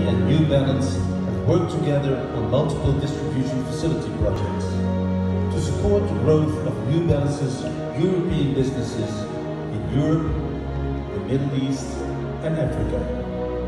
and New Balance have worked together on multiple distribution facility projects to support the growth of New Balance's European businesses in Europe, the Middle East and Africa.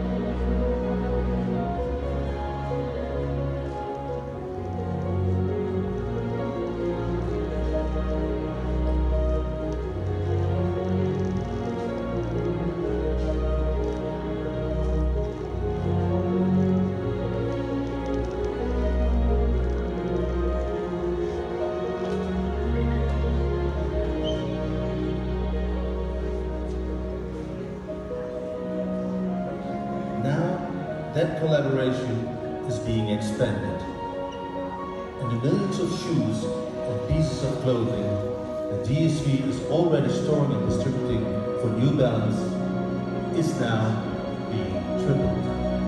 Now, that collaboration is being expanded, and the millions of shoes and pieces of clothing that DSV is already storing and distributing for New Balance is now being tripled.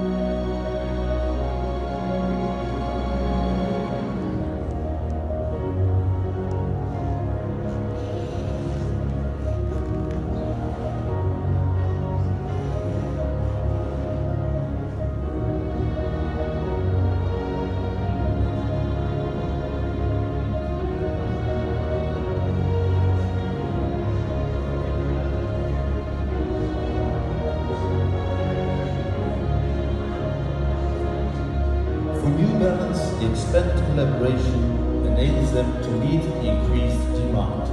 For New Balance, the expanded collaboration enables them to meet the increased demand.